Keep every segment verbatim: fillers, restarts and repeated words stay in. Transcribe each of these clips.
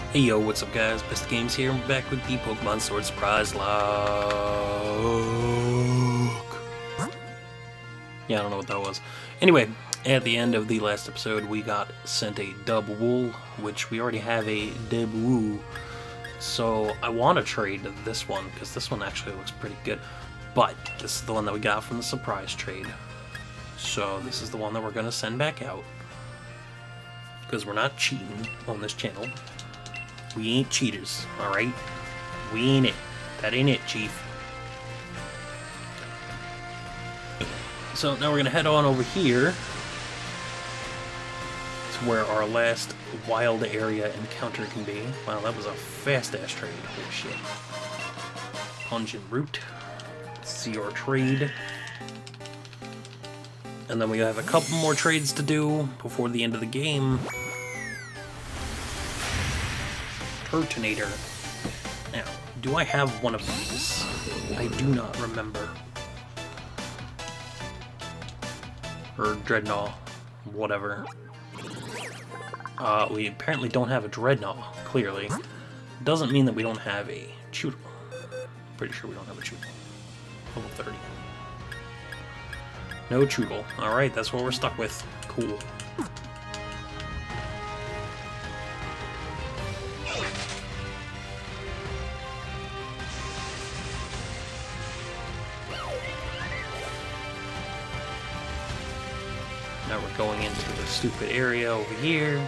Hey yo, what's up guys? Best Games here, and we're back with the Pokemon Sword Surprise Log. Yeah, I don't know what that was. Anyway, at the end of the last episode, we got sent a Dubwool, which we already have a Dubwool. So I want to trade this one, because this one actually looks pretty good. But this is the one that we got from the surprise trade. So this is the one that we're going to send back out. Because we're not cheating on this channel. We ain't cheaters, alright? We ain't it. That ain't it, Chief. So now we're gonna head on over here to where our last wild area encounter can be. Wow, that was a fast-ass trade. Holy shit. Pungent Root. Let's see our trade. And then we have a couple more trades to do before the end of the game. Turtonator. Now, do I have one of these? I do not remember. Or Dreadnought. Whatever. Uh, we apparently don't have a Dreadnought, clearly. Doesn't mean that we don't have a Chewtle. Pretty sure we don't have a Chewtle. Level thirty. No Chewtle. Alright, that's what we're stuck with. Cool. Now we're going into the stupid area over here.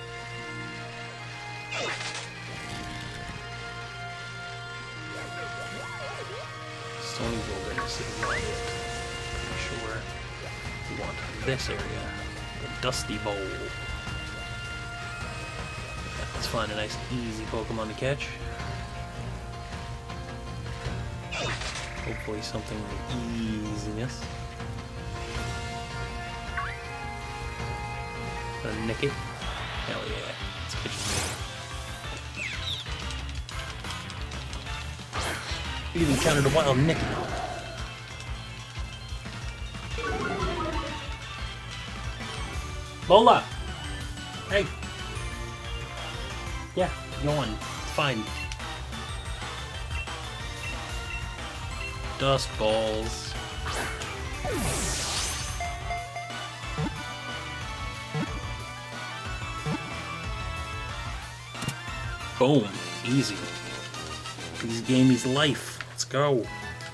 Stony Wilderness is not it. Pretty sure we want this area. The Dusty Bowl. Let's find a nice easy Pokemon to catch. Hopefully something with easiness. Gonna nick it. Hell yeah. Let's catch it. You encountered a wild nick. Lola! Hey! Yeah, go on. It's fine. Dust balls. Boom. Easy. These gamies life. Let's go.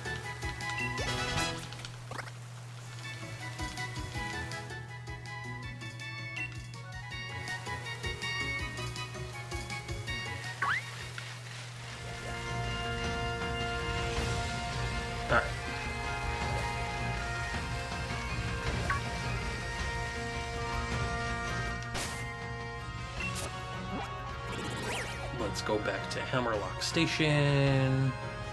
Alright. Let's go back to Hammerlock Station.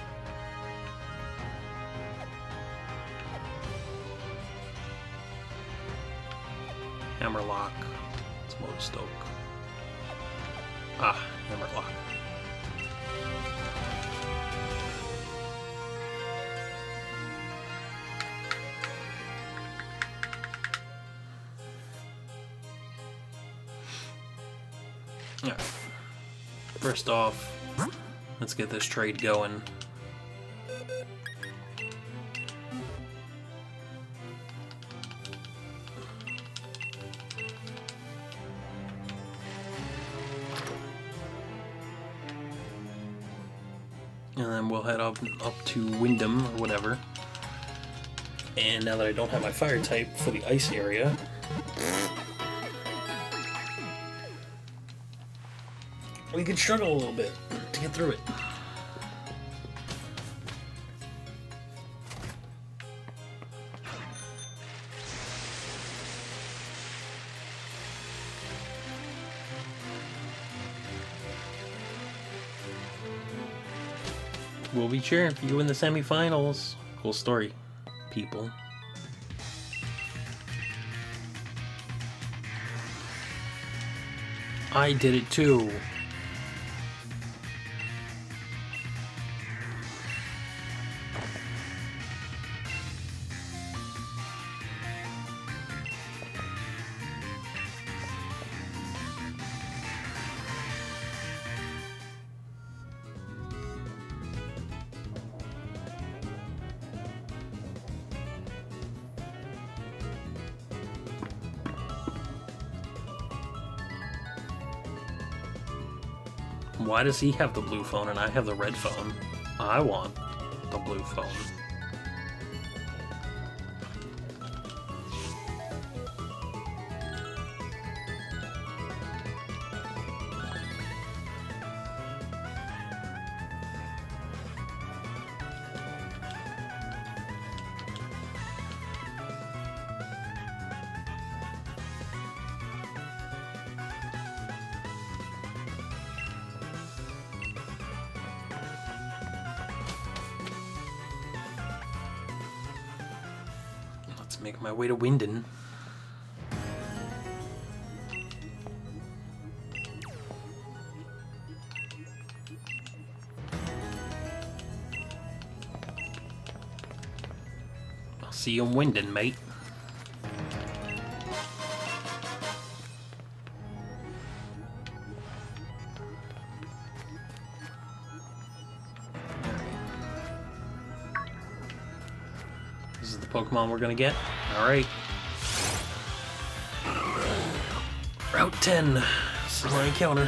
Hammerlock. It's Modestoke. Ah, Hammerlock. Alright. First off, let's get this trade going. And then we'll head up up to Wyndham or whatever. And now that I don't have my fire type for the ice area, we can struggle a little bit to get through it. We'll be cheering for you in the semifinals. Cool story, people. I did it too. Why does he have the blue phone and I have the red phone? I want the blue phone. Make my way to Winden. I'll see you in Winden, mate. This is the Pokemon we're gonna get. Alright. Route ten. This is my encounter.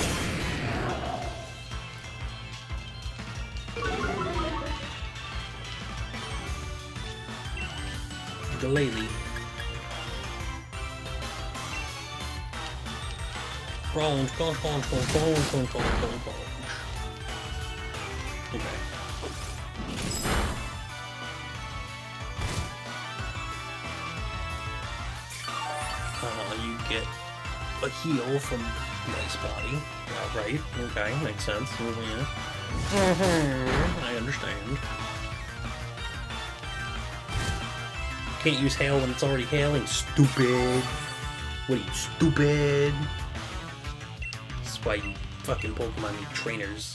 Glalie. Crunch, crunch, crunch, crunch, crunch, crunch, crunch, crunch. Okay. Get a heal from Nice Body. Uh, right, okay, makes sense. Yeah. Mm-hmm. I understand. Can't use hail when it's already hailing, stupid. What are you, stupid? That's why you fucking Pokemon need trainers.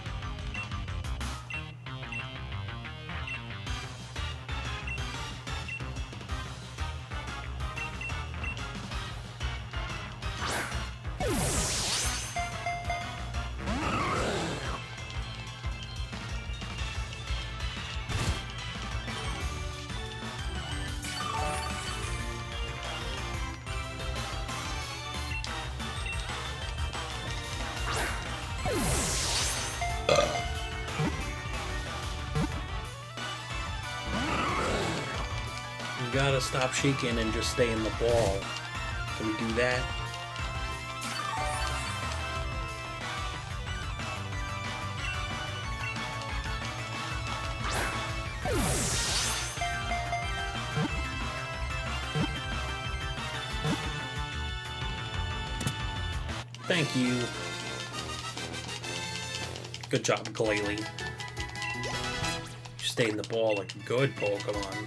You gotta stop shaking and just stay in the ball. Can we do that? Thank you. Good job, Glalie. You stay in the ball like a good Pokemon.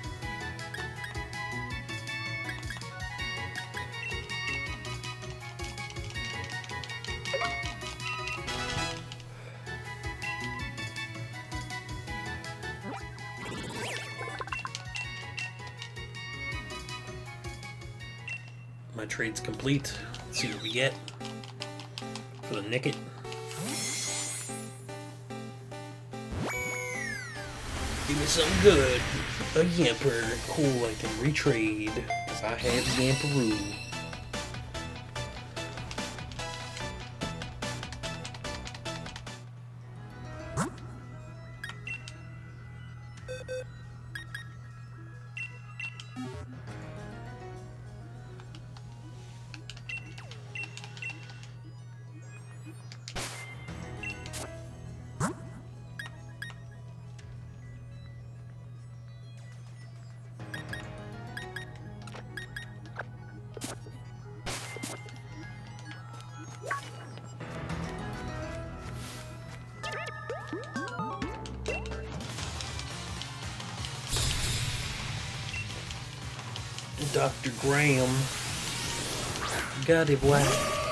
My trade's complete. Let's see what we get for the Nickit. Give me something good. A Yamper. Cool, I can retrade. Because I have Yamperoo. Doctor Graham. Got it, boy.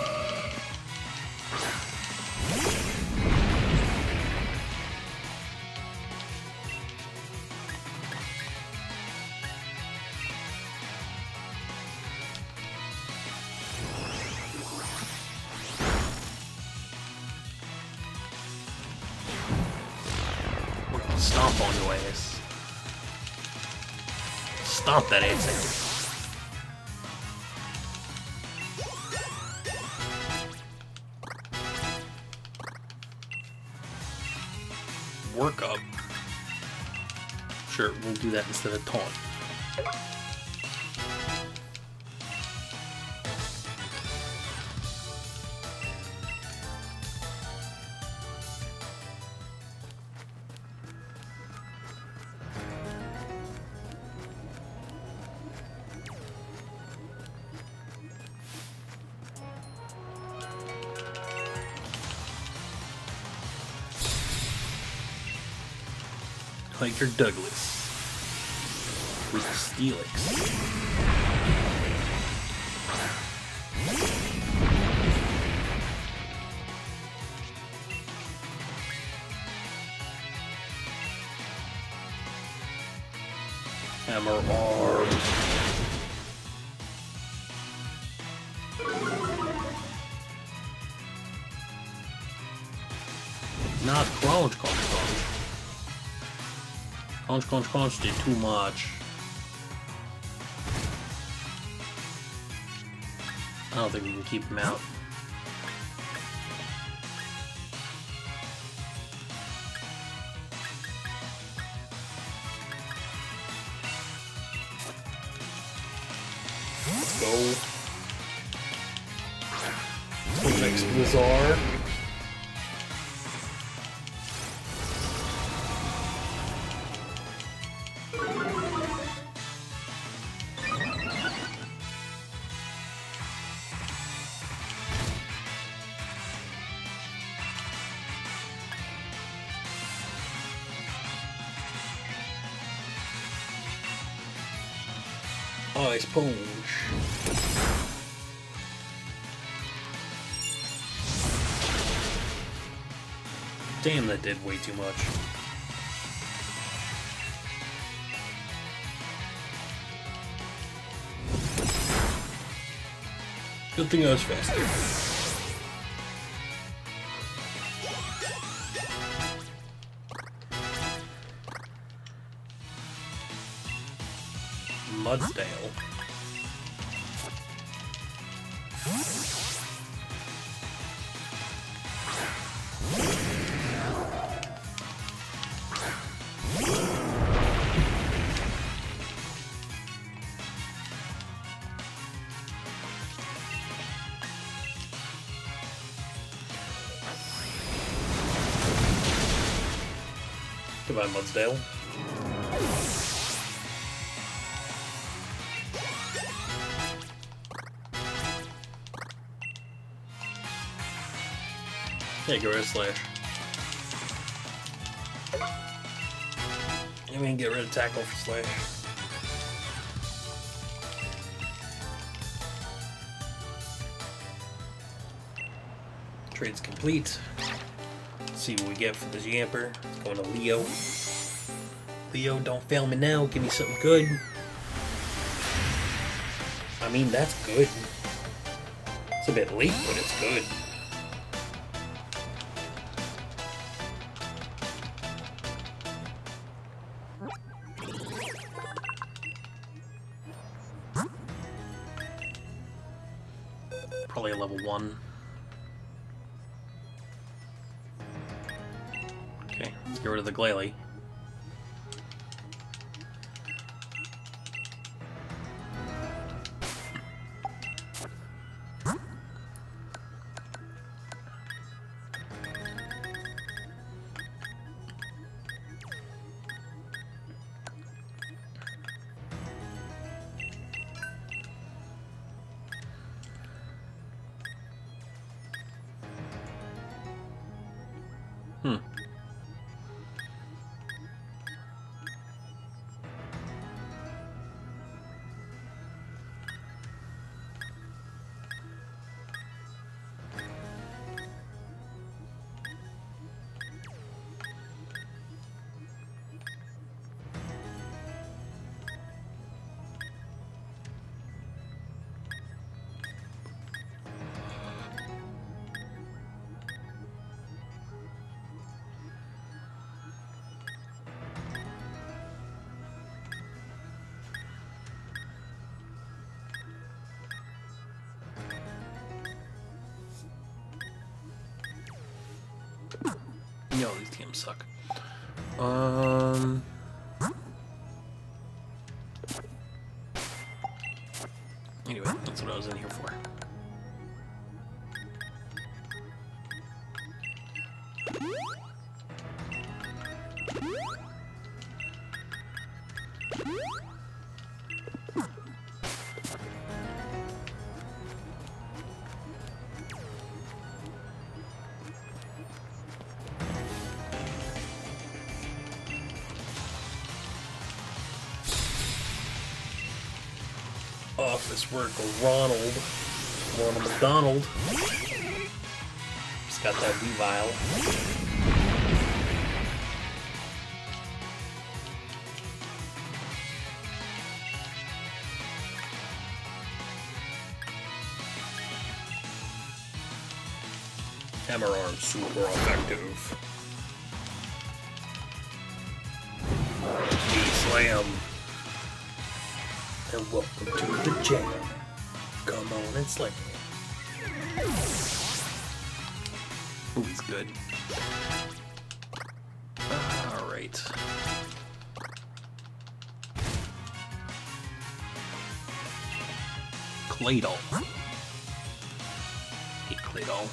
Stomp on your ass. Stomp that ass out. work up. Sure, we'll do that instead of taunt. Like your Douglas with Steelix. Hammer arms. Not crunch, crunch, crunch. Crunch, crunch, crunch did too much. I don't think we can keep him out. Let's go. Next Blizzard. Ice Punch. Damn, that did way too much. Good thing I was faster. Mudsdale. Goodbye, Mudsdale. Yeah, get rid of Slash. I mean, get rid of Tackle for Slash. Trade's complete. Let's see what we get for this Yamper. It's going to Leo. Leo, don't fail me now. Give me something good. I mean, that's good. It's a bit late, but it's good. Probably a level one. Okay, let's get rid of the Glalie. Hmm. No, these teams suck. Um... Anyway, that's what I was in here for. Office worker Ronald. Ronald McDonald. He's got that V-Vile. Hammer arm super effective. V-Slam. And welcome to the jam. Come on and slay. Ooh, he's good. Alright. Claydol. Hey, Claydol.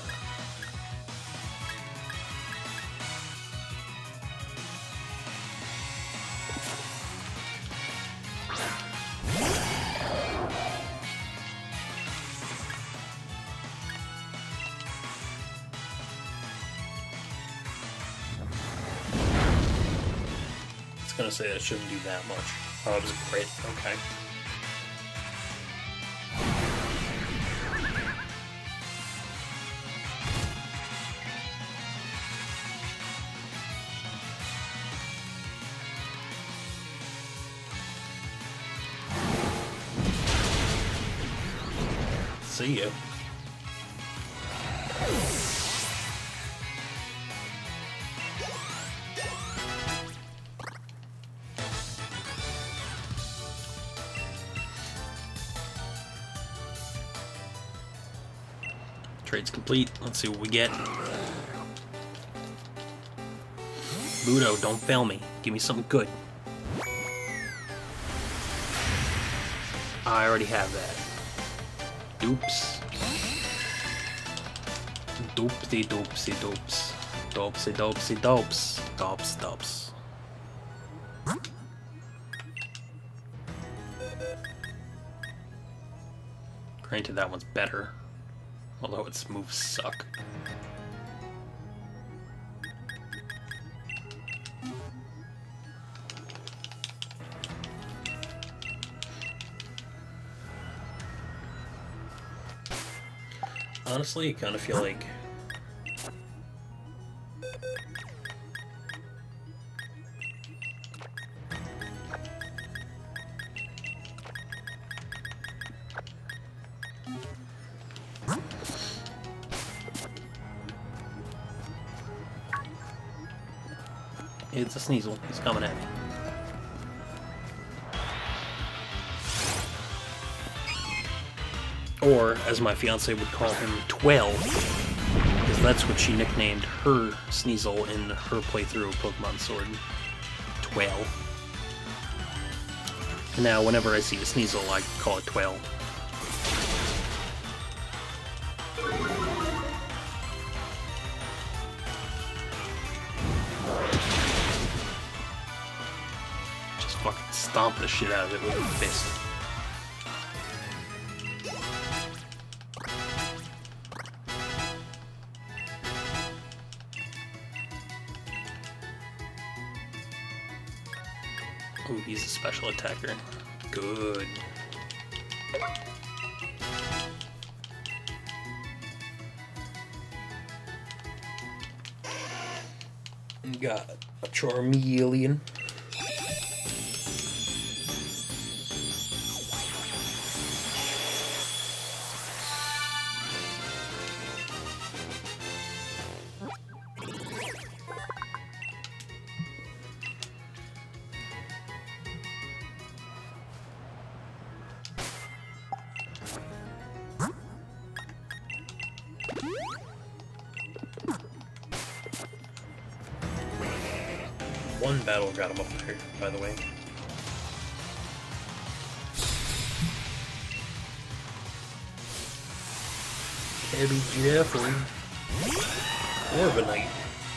Gonna say that shouldn't do that much. Oh, it was great. Okay. See ya. Trade's complete. Let's see what we get. Budo, don't fail me. Give me something good. I already have that. Doops. Doopsy doopsy doops. Doopsy doopsy doops. Dops dops. Granted, that one's better. Although its moves suck. Honestly, I kind of feel like it's a Sneasel. He's coming at me. Or, as my fiance would call him, twelve, because that's what she nicknamed her Sneasel in her playthrough of Pokemon Sword. twelve. And now, whenever I see a Sneasel, I call it twelve. Fucking stomp the shit out of it with a fist. Ooh, he's a special attacker. Good. Got a Charmeleon. One battle got him up there, by the way. Cabby Jeffrey. Morbanite.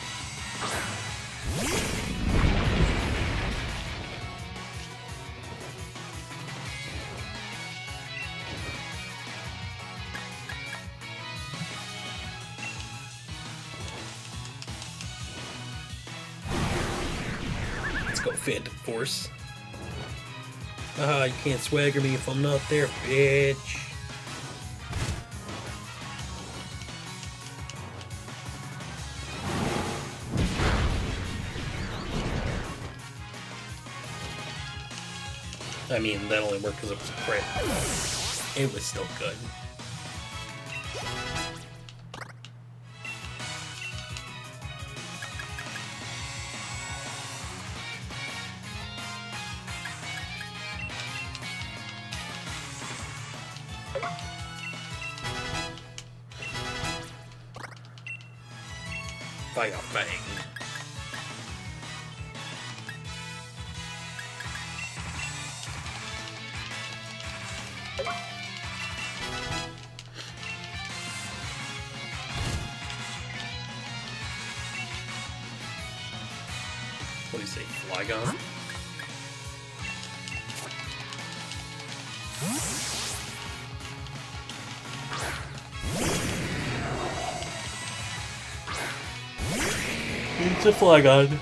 Let's go Phantom Force. Ah, you can't swagger me if I'm not there, bitch. I mean, that only worked because it was a crit. It was still good. Fire Fang. What do you say, Flygon? It's a Flygon.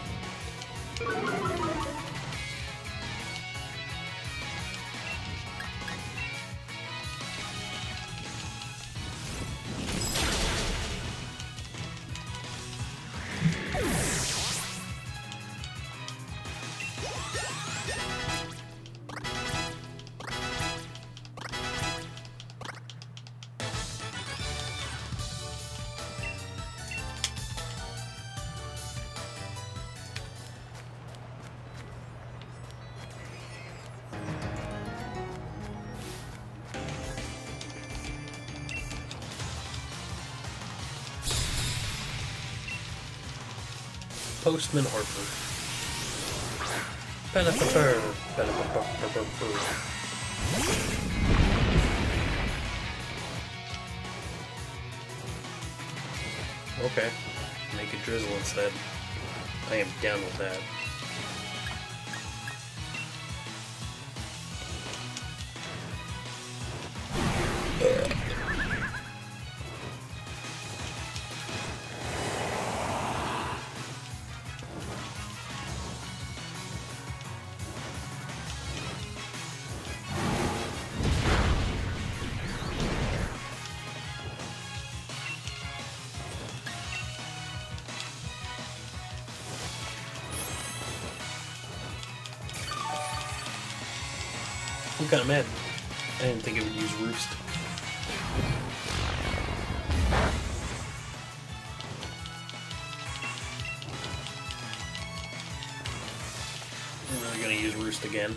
Postman Harper. Pelipper, pelipper. Okay, make it drizzle instead. I am down with that. I'm kinda mad. I didn't think it would use Roost. I'm really gonna use Roost again.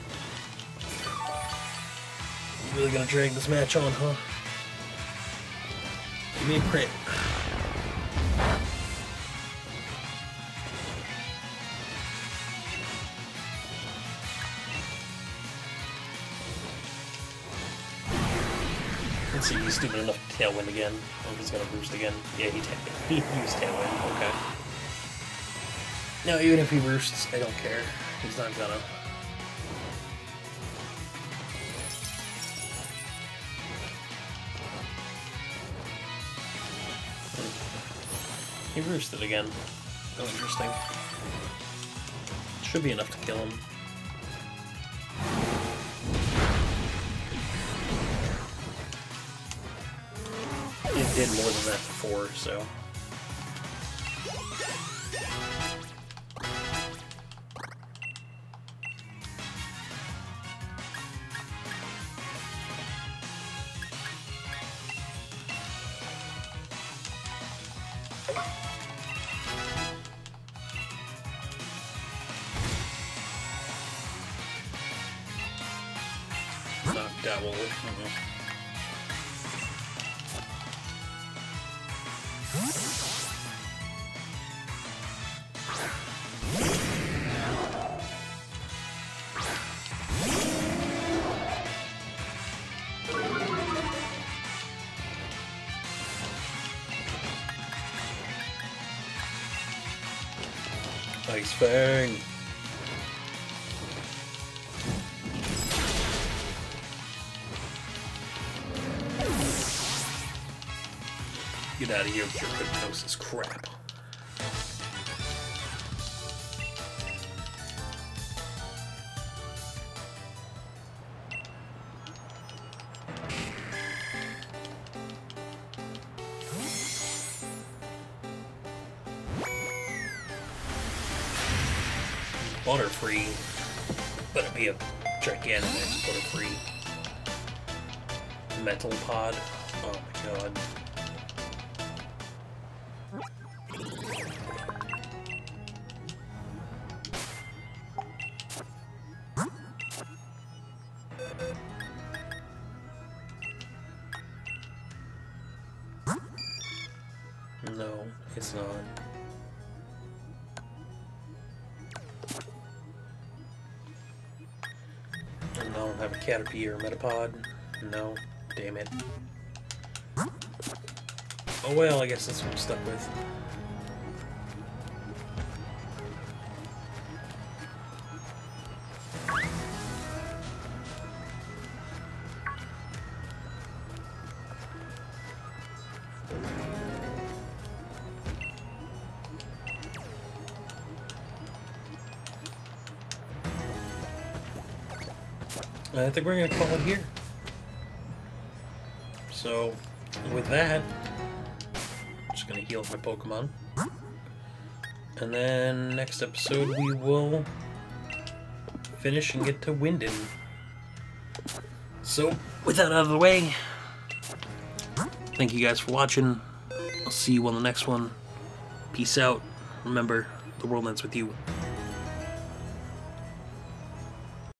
You really gonna drag this match on, huh? Give me a crit. Let's see if he's stupid enough to Tailwind again, or if he's gonna Roost again. Yeah, he, he used Tailwind, okay. Now, even if he Roosts, I don't care. He's not gonna. He Roosted again. Oh, interesting. Should be enough to kill him. It did more than that before, so. Knocked out. Mm-hmm. Ice Fang! Get out of here with your hypnosis crap. Butterfree. Better be a Gigantamax Butterfree. Metal Pod. Oh my god. No, it's not. And I don't have a Caterpie or Metapod. No, damn it. Oh well, I guess that's what I'm stuck with. I think we're going to call it here. So, with that, I'm just going to heal my Pokemon. And then, next episode, we will finish and get to Winden. So, with that out of the way, thank you guys for watching. I'll see you on the next one. Peace out. Remember, the world ends with you.